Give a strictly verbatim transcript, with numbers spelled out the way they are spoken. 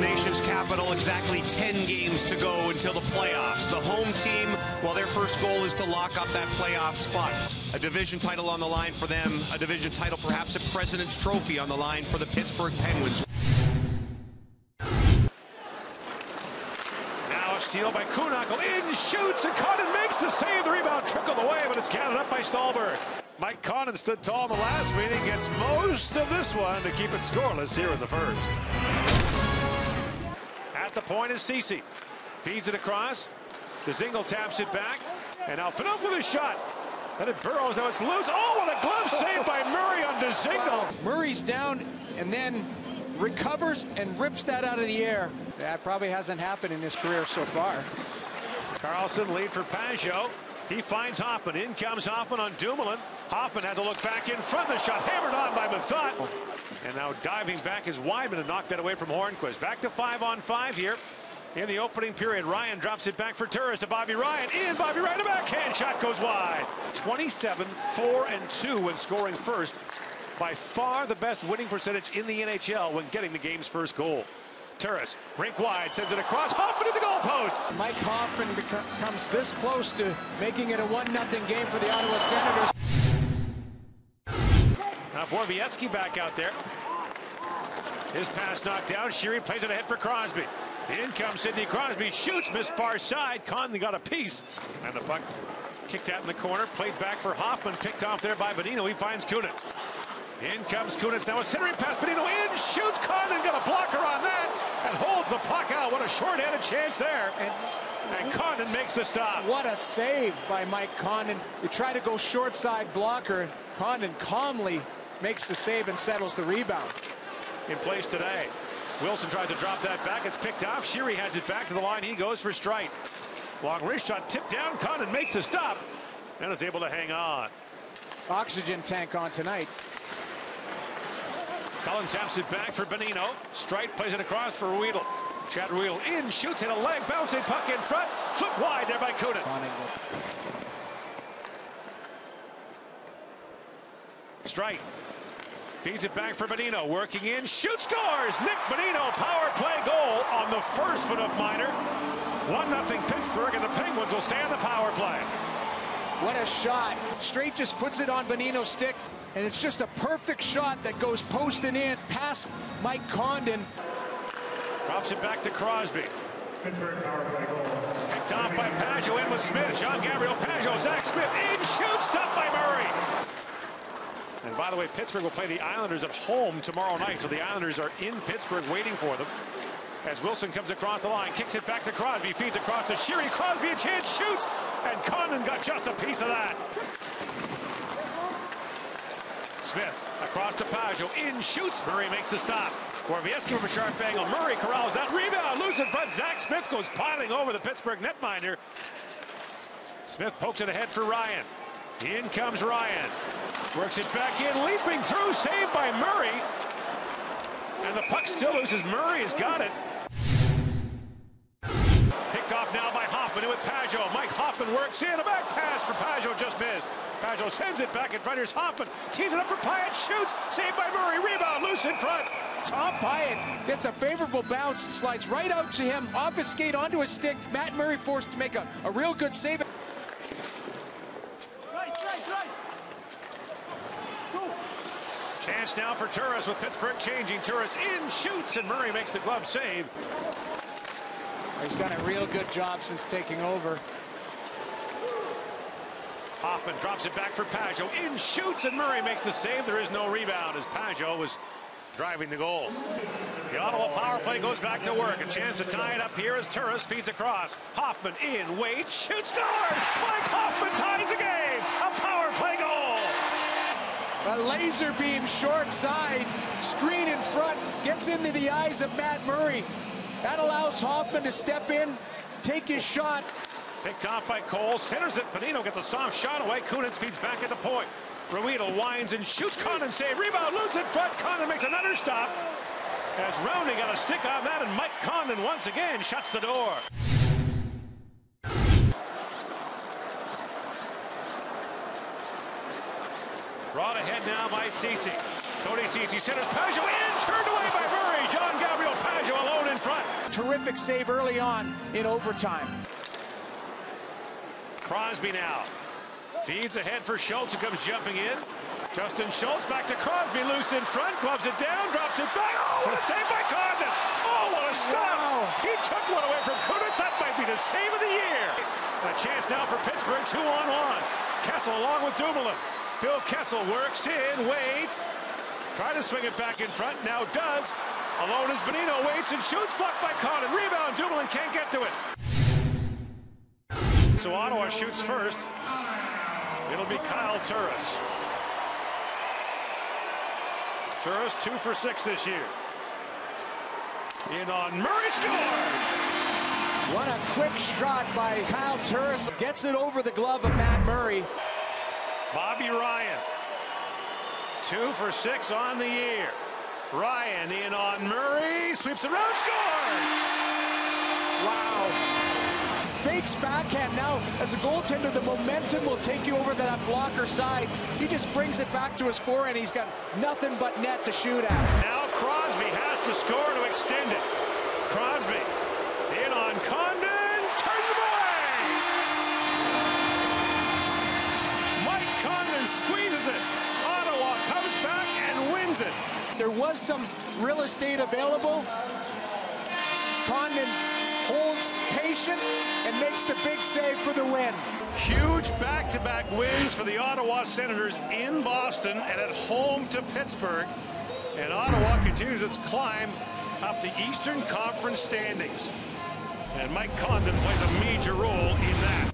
nation's capital, exactly ten games to go until the playoffs. The home team, well, their first goal is to lock up that playoff spot. A division title on the line for them, a division title, perhaps a President's Trophy on the line for the Pittsburgh Penguins. Now a steal by Kuhnhackl, in, shoots, and Condon makes the save. The rebound trickled away, but it's counted up by Ståhlberg. Mike Condon stood tall in the last meeting, gets most of this one to keep it scoreless here in the first. At the point is Ceci. Feeds it across. Dzingel taps it back. And now Phaneuf with a shot. And it burrows. Now it's loose. Oh, what a glove save by Murray on Dzingel. Murray's down and then recovers and rips that out of the air. That probably hasn't happened in his career so far. Karlsson lead for Pageau. He finds Hoffman. In comes Hoffman on Dumoulin. Hoffman has a look back in front. The shot hammered on by Methot. And now diving back is Wideman to knock that away from Hornquist. Back to five on five here in the opening period. Ryan drops it back for Turris to Bobby Ryan. In Bobby Ryan, a backhand shot goes wide. twenty-seven, four, and two when scoring first. By far the best winning percentage in the N H L when getting the game's first goal. Turris, rink wide, sends it across. Hoffman at the goalpost. Mike Hoffman comes this close to making it a one nothing game for the Ottawa Senators. Now Borowiecki back out there. His pass knocked down. Sheary plays it ahead for Crosby. In comes Sidney Crosby. Shoots, missed far side. Conley got a piece. And the puck kicked out in the corner. Played back for Hoffman. Picked off there by Bonino. He finds Kunitz. In comes Kunitz. Now a centering pass. Bonino in. Shoots. Condon got a blocker on that. And holds the puck out. What a short-handed chance there. And, and Condon makes the stop. What a save by Mike Condon. You try to go short side blocker. Condon calmly makes the save and settles the rebound. In place today. Wilson tries to drop that back. It's picked off. Sheary has it back to the line. He goes for strike. Long wrist shot tipped down. Condon makes the stop and is able to hang on. Oxygen tank on tonight. Cullen taps it back for Bonino. Strite plays it across for Ruedel. Chad Ruedel in, shoots, hit a leg, bouncing puck in front. Foot wide there by Kunitz. Strite feeds it back for Bonino, working in, shoots, scores! Nick Bonino, power play goal on the first foot of minor. one nothing Pittsburgh, and the Penguins will stay on the power play. What a shot. Straight just puts it on Bonino's stick, and it's just a perfect shot that goes posting in past Mike Condon. Drops it back to Crosby. Pittsburgh power play goal. Picked off by Pageau, in with Smith. Jean-Gabriel Pageau, Zach Smith in, shoots, stopped by Murray. And by the way, Pittsburgh will play the Islanders at home tomorrow night, so the Islanders are in Pittsburgh waiting for them. As Wilson comes across the line, kicks it back to Crosby, feeds across to Sheary. Crosby a chance, shoots, and Condon got just a piece of that. Smith across to Pageau, in, shoots. Murray makes the stop. Borowiecki from a sharp angle. Murray corrals that rebound, loose in front. Zach Smith goes piling over the Pittsburgh netminder. Smith pokes it ahead for Ryan. In comes Ryan. Works it back in, leaping through, saved by Murray. And the puck still loses. Murray has got it. Picked off now by Hoffman with Pageau. Mike Hoffman works in, a back pass for Pageau, just missed. Pageau sends it back in front. Here's Hoffman, tees it up for Pyatt, shoots, saved by Murray, rebound, loose in front. Tom Pyatt gets a favorable bounce, slides right out to him, off his skate, onto his stick. Matt Murray forced to make a, a real good save. Chance now for Turris with Pittsburgh changing. Turris in, shoots, and Murray makes the glove save. He's done a real good job since taking over. Hoffman drops it back for Pageau. In, shoots, and Murray makes the save. There is no rebound as Pageau was driving the goal. The Ottawa power play goes back to work. A chance to tie it up here as Turris feeds across. Hoffman in, waits, shoots, scored! Mike Hoffman ties the game! A power play goal! A laser beam short side, screen in front, gets into the eyes of Matt Murray. That allows Hoffman to step in, take his shot. Picked off by Cole, centers it. Bonino gets a soft shot away. Kunitz feeds back at the point. Ruedel winds and shoots. Condon save. Rebound, loose in front. Condon makes another stop. As Rowney got a stick on that, and Mike Condon once again shuts the door. Brought ahead now by Ceci. Cody Ceci centers. Pageau in, turned away by Murray. Jean-Gabriel Pageau alone in front. terrific save early on in overtime. Crosby now feeds ahead for Schultz, who comes jumping in. Justin Schultz back to Crosby, loose in front, gloves it down, drops it back. Oh, what a save by Condon! Oh, what a stop! Wow. He took one away from Kunitz. That might be the save of the year. A chance now for Pittsburgh, two on one. Kessel along with Dumoulin. Phil Kessel works in, waits. Try to swing it back in front, now does. Alone is Bonino, waits and shoots, blocked by Condon. Rebound, Dumoulin can't get to it. So Ottawa shoots first. It'll be Kyle Turris. Turris two for six this year. In on Murray, scores! What a quick shot by Kyle Turris. Gets it over the glove of Matt Murray. Bobby Ryan. Two for six on the year. Ryan in on Murray. Sweeps around, scores! Wow. Fakes backhand. Now, as a goaltender, the momentum will take you over to that blocker side. He just brings it back to his forehand. He's got nothing but net to shoot at. Now Crosby has to score to extend it. Crosby in on Condon. Turns him away! Mike Condon squeezes it. Ottawa comes back and wins it. There was some real estate available. Condon holds patient and makes the big save for the win. Huge back-to-back wins for the Ottawa Senators in Boston and at home to Pittsburgh. And Ottawa continues its climb up the Eastern Conference standings. And Mike Condon plays a major role in that.